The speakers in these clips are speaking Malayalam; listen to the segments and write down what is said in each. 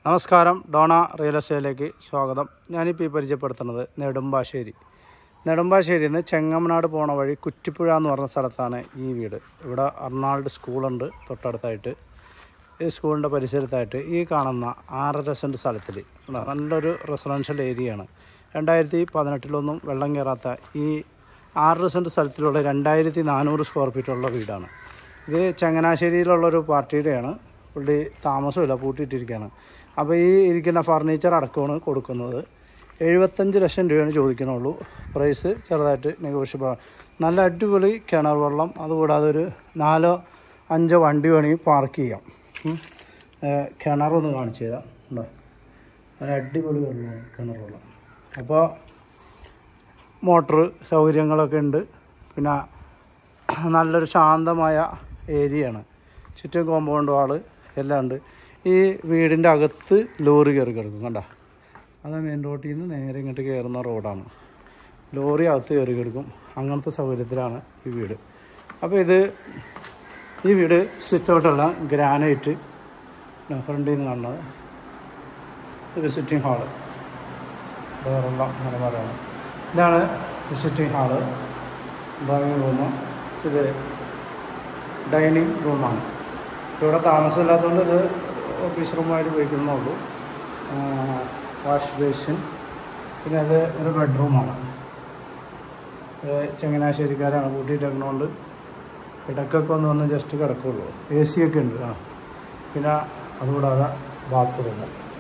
നമസ്കാരം, ഡോണ റിയൽ എസ്റ്റേറ്റിലേക്ക് സ്വാഗതം. ഞാനിപ്പോൾ പരിചയപ്പെടുത്തുന്നത് നെടുമ്പാശ്ശേരിയിൽ നിന്ന് ചെങ്ങമനാട് പോണ വഴി കുറ്റിപ്പുഴ എന്ന് പറഞ്ഞ സ്ഥലത്താണ് ഈ വീട്. ഇവിടെ അർണാൾഡ് സ്കൂളുണ്ട് തൊട്ടടുത്തായിട്ട്. ഈ സ്കൂളിൻ്റെ പരിസരത്തായിട്ട് ഈ കാണുന്ന 6.5 സെൻറ്റ് സ്ഥലത്തിൽ നല്ലൊരു റെസിഡൻഷ്യൽ ഏരിയയാണ്. 2018 വെള്ളം കയറാത്ത ഈ 6 സെൻറ്റ് സ്ഥലത്തിലുള്ള 2400 സ്ക്വയർ ഫീറ്റുള്ള വീടാണ്. ഇത് ചങ്ങനാശ്ശേരിയിലുള്ളൊരു പാർട്ടിയുടെയാണ്. പുള്ളി താമസമില്ല, പൂട്ടിയിട്ടിരിക്കുകയാണ്. അപ്പോൾ ഈ ഇരിക്കുന്ന ഫർണിച്ചർ അടക്കമാണ് കൊടുക്കുന്നത്. 75 ലക്ഷം രൂപയാണ് ചോദിക്കുന്നുള്ളൂ. പ്രൈസ് ചെറുതായിട്ട് നെഗോഷ്യബിൾ. നല്ല അടിപൊളി കിണർ വെള്ളം, അതുകൂടാതെ ഒരു 4-5 വണ്ടി വേണമെങ്കിൽ പാർക്ക് ചെയ്യാം. കിണറൊന്ന് കാണിച്ചു തരാം. ഉണ്ടോ, നല്ല അടിപൊളി വെള്ളമാണ് കിണർ വെള്ളം. അപ്പോൾ മോട്ടർ സൗകര്യങ്ങളൊക്കെ ഉണ്ട്. പിന്നെ നല്ലൊരു ശാന്തമായ ഏരിയയാണ്. ചുറ്റും കോമ്പൗണ്ട് വാള് എല്ലാം ഉണ്ട്. ഈ വീടിൻ്റെ അകത്ത് ലോറി കയറി കിടക്കും. കണ്ട, അത് മെയിൻ റോഡിൽ നിന്ന് നേരെ ഇങ്ങോട്ട് കയറുന്ന റോഡാണ്. ലോറി അകത്ത് കയറി കിടക്കും. അങ്ങനത്തെ സൗകര്യത്തിലാണ് ഈ വീട്. അപ്പോൾ ഈ വീട് സിറ്റൗട്ടുള്ള ഗ്രാനൈറ്റ് ഫ്രണ്ടിൽ നിന്ന് കാണുന്നത്. വിസിറ്റിംഗ് ഹാള് വേറുള്ള അങ്ങനെ പറയുന്നത്. ഇതാണ് വിസിറ്റിംഗ് ഹാള്, ഡ്രോയിങ് റൂമ്. ഇത് ഡൈനിങ് റൂമാണ്. ഇവിടെ താമസമില്ലാത്തതുകൊണ്ട് ഇത് ഓഫീസ് റൂമായിട്ട് ഉപയോഗിക്കുന്നുള്ളൂ. Wash basin. പിന്നെ അത് ഒരു ബെഡ്റൂമാണ്. ചങ്ങനാശ്ശേരിക്കാരാണ്, കൂട്ടിയിട്ടേക്കണോണ്ട് ഇടയ്ക്കൊക്കെ വന്ന് ജസ്റ്റ് കിടക്കുള്ളൂ. AC ഒക്കെ ഉണ്ട്. പിന്നെ അതുകൂടാതെ ബാത്റൂം,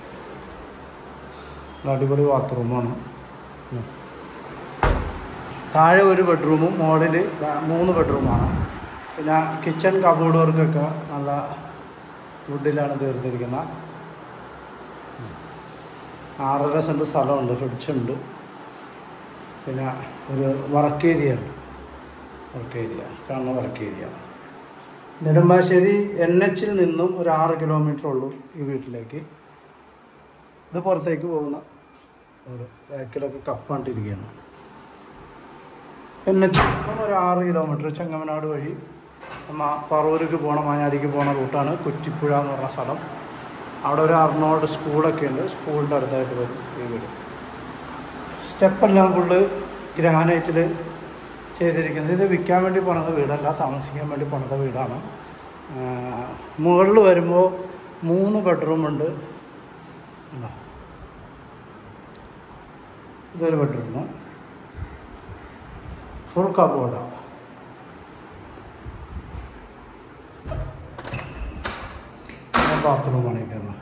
അടിപൊളി ബാത്റൂമാണ്. താഴെ ഒരു ബെഡ്റൂമും മുകളിൽ 3 ബെഡ്റൂമാണ്. പിന്നെ കിച്ചൺ കബോർഡ് വർക്കൊക്കെ നല്ല വുഡിലാണ് തീർത്തിരിക്കുന്നത്. 6.5 സെൻറ്റ് സ്ഥലമുണ്ട്, ഫ്രിഡ്ജുണ്ട്. പിന്നെ ഒരു വർക്ക് ഏരിയ ഉണ്ട്. കാണുന്ന വർക്ക് ഏരിയ. നെടുമ്പാശ്ശേരി NH നിന്നും ഒരു 6 കിലോമീറ്റർ ഉള്ളൂ ഈ വീട്ടിലേക്ക്. ഇത് പുറത്തേക്ക് പോകുന്ന ഒരു ബാക്കിലൊക്കെ കപ്പാണ്ടിരിക്കുകയാണ്. NH ഒരു 6 കിലോമീറ്റർ ചെങ്ങമനാട് വഴി പറവൂർക്ക് പോകണ, മാഞ്ഞാടിക്ക് പോണ റൂട്ടാണ് കുറ്റിപ്പുഴ എന്ന് പറഞ്ഞ സ്ഥലം. അവിടെ ഒരു അർണോൾഡ് സ്കൂളൊക്കെ ഉണ്ട്. സ്കൂളിൻ്റെ അടുത്തായിട്ട് വരും ഈ വീട്. സ്റ്റെപ്പെല്ലാം ഫുള്ള് ഗ്രാനൈറ്റിൽ ചെയ്തിരിക്കുന്നത്. ഇത് വിൽക്കാൻ വേണ്ടി പണിത വീടല്ല, താമസിക്കാൻ വേണ്ടി പണിത വീടാണ്. മുകളിൽ വരുമ്പോൾ 3 ബെഡ്റൂമുണ്ട്. ഇതൊരു ബെഡ്റൂം, ഫുൾ കബോർഡാണ്. ബാത്റൂമാണ് ഈ കയറുന്നത്.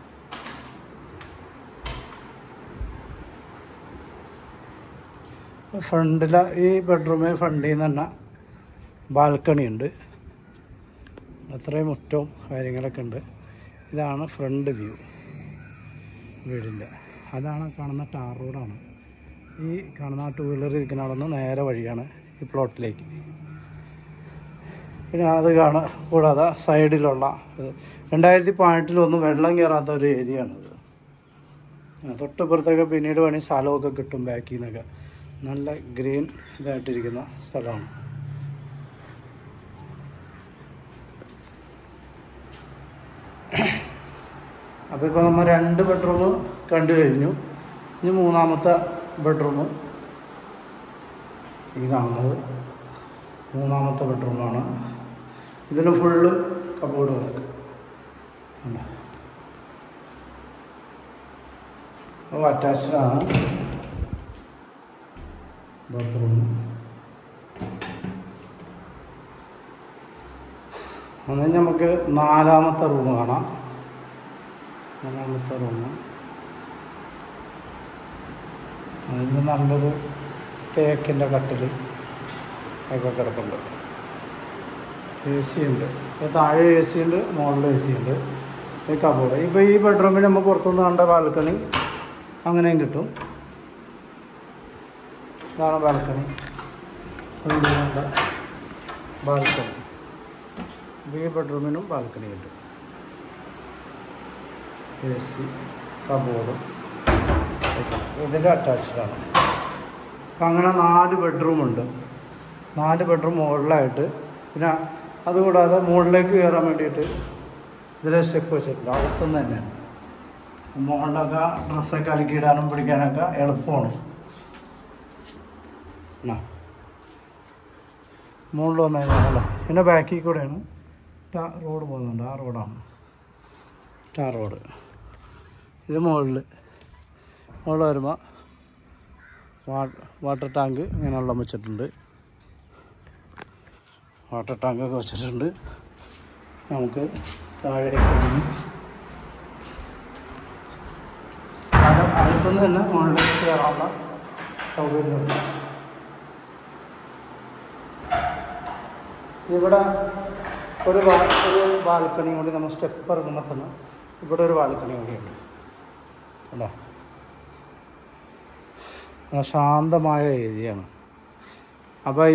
ഈ ബെഡ്റൂമിൽ ഫ്രണ്ടിൽ നിന്ന് തന്നെ ബാൽക്കണി ഉണ്ട്. അത്രയും മുറ്റവും കാര്യങ്ങളൊക്കെ ഉണ്ട്. ഇതാണ് ഫ്രണ്ട് വ്യൂ വീടിൻ്റെ. അതാണ് കാണുന്ന ടാർ റോഡാണ്. ഈ കാണുന്ന 2 വീലർ ഇരിക്കുന്ന അവിടെ നിന്ന് നേരെ വഴിയാണ് ഈ പ്ലോട്ടിലേക്ക്. പിന്നെ അത് കൂടാതെ സൈഡിലുള്ള 2018 വെള്ളം കയറാത്ത ഒരു ഏരിയ ആണിത്. തൊട്ടപ്പുറത്തൊക്കെ പിന്നീട് വേണമെങ്കിൽ സ്ഥലമൊക്കെ കിട്ടും. ബാക്കിൽ നിന്നൊക്കെ നല്ല ഗ്രീൻ ഇതായിട്ടിരിക്കുന്ന സ്ഥലമാണ്. അപ്പോൾ ഇപ്പോൾ നമ്മൾ 2 ബെഡ്റൂം കണ്ടു കഴിഞ്ഞു. ഇനി 3ാമത്തെ ബെഡ്റൂം ഈ കാണുന്നത് 3ാമത്തെ ബെഡ്റൂമാണ്. ഇതിന് ഫുള്ള് കബോർഡ് വർക്ക്. അപ്പോൾ അറ്റാച്ച്ഡാണ് ബാത്റൂം. അന്ന് നമുക്ക് 4ാമത്തെ റൂം കാണാം. 4ാമത്തെ റൂം അതിന് നല്ലൊരു തേക്കിൻ്റെ കട്ടിൽ ഒക്കെ കിടപ്പുണ്ട്. AC ഉണ്ട്. താഴെ AC ഉണ്ട്, മുകളിൽ AC ഉണ്ട്. ഈ കബോർഡ്. ഇപ്പോൾ ഈ ബെഡ്റൂമിൽ നമ്മൾ പുറത്തുനിന്ന് കണ്ട ബാൽക്കണി അങ്ങനെയും കിട്ടും. ഇതാണ് ബാൽക്കണി. കണ്ട ബാൽക്കണി. ഇപ്പോൾ ഈ ബെഡ്റൂമിനും ബാൽക്കണി കിട്ടും. AC, കബോർഡ് ഇതിൻ്റെ അറ്റാച്ച്ഡാണ്. അപ്പം അങ്ങനെ 4 ബെഡ്റൂമുണ്ട്. 4 ബെഡ്റൂം മുകളിലായിട്ട്. പിന്നെ അതുകൂടാതെ മുകളിലേക്ക് കയറാൻ വേണ്ടിയിട്ട് ഇതിലെ സ്റ്റെപ്പ് വെച്ചിട്ടുണ്ട്. അകത്തുനിന്ന് തന്നെയാണ്. മുകളിലൊക്കെ ഡ്രസ്സൊക്കെ അലക്കിയിടാനും പിടിക്കാനൊക്കെ എളുപ്പമാണ്. മുകളിൽ വന്നേക്കാണല്ലോ. പിന്നെ ബാക്കിൽ കൂടെയാണ് റോഡ് പോകുന്നുണ്ട്. ആ റോഡാണ് ടാർ റോഡ്. ഇത് മുകളിൽ വരുമ്പോൾ വാട്ടർ ടാങ്ക് ഇങ്ങനെ വെള്ളം വെച്ചിട്ടുണ്ട്. വാട്ടർ ടാങ്കൊക്കെ വെച്ചിട്ടുണ്ട്. നമുക്ക് താഴേക്ക് അടുത്തുനിന്ന് തന്നെ മുകളിലേക്ക് കയറാനുള്ള സൗകര്യമുണ്ട്. ഇവിടെ ഒരു ബാൽക്കണി കൂടി, നമ്മൾ സ്റ്റെപ്പ് ഇറങ്ങുമ്പോൾ തന്നെ ഇവിടെ ഒരു ബാൽക്കണി കൂടിയുണ്ട്. അല്ലേ, ശാന്തമായ ഏരിയയാണ്. അപ്പോൾ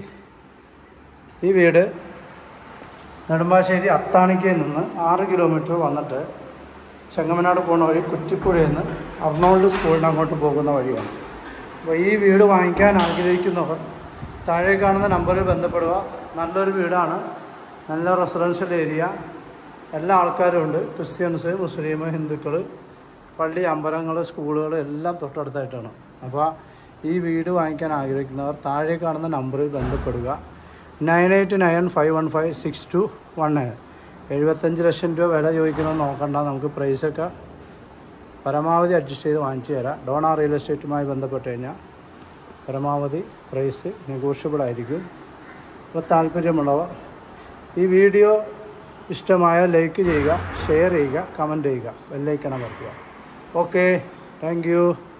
ഈ വീട് നെടുമ്പാശ്ശേരി അത്താണിക്കയിൽ നിന്ന് 6 കിലോമീറ്റർ വന്നിട്ട് ചെങ്ങമനാട് പോകുന്ന വഴി കുറ്റിപ്പുഴയിൽ നിന്ന് അർണോൾഡ് സ്കൂളിന് അങ്ങോട്ട് പോകുന്ന വഴിയാണ്. അപ്പോൾ ഈ വീട് വാങ്ങിക്കാൻ ആഗ്രഹിക്കുന്നവർ താഴെ കാണുന്ന നമ്പറിൽ ബന്ധപ്പെടുക. നല്ലൊരു വീടാണ്, നല്ല റെസിഡൻഷ്യൽ ഏരിയ, എല്ലാ ആൾക്കാരും ഉണ്ട്. ക്രിസ്ത്യൻസ്, മുസ്ലിം, ഹിന്ദുക്കൾ, പള്ളി, അമ്പലങ്ങൾ, സ്കൂളുകൾ എല്ലാം തൊട്ടടുത്തായിട്ടാണ്. അപ്പോൾ ഈ വീട് വാങ്ങിക്കാൻ ആഗ്രഹിക്കുന്നവർ താഴെ കാണുന്ന നമ്പറിൽ ബന്ധപ്പെടുക. 9895156219. 75 ലക്ഷം രൂപ വില ചോദിക്കുന്നത് നോക്കണ്ട, നമുക്ക് പ്രൈസൊക്കെ പരമാവധി അഡ്ജസ്റ്റ് ചെയ്ത് വാങ്ങിച്ചു തരാം. ഡോണ റിയൽ എസ്റ്റേറ്റുമായി ബന്ധപ്പെട്ട് കഴിഞ്ഞാൽ പരമാവധി പ്രൈസ് നെഗോഷ്യബിൾ ആയിരിക്കും. അപ്പോൾ താല്പര്യമുള്ളവർ ഈ വീഡിയോ ഇഷ്ടമായ ലൈക്ക് ചെയ്യുക, ഷെയർ ചെയ്യുക, കമൻറ്റ് ചെയ്യുക, ബെല്ലൈക്കൺ അമർത്തുക. Okay, thank U.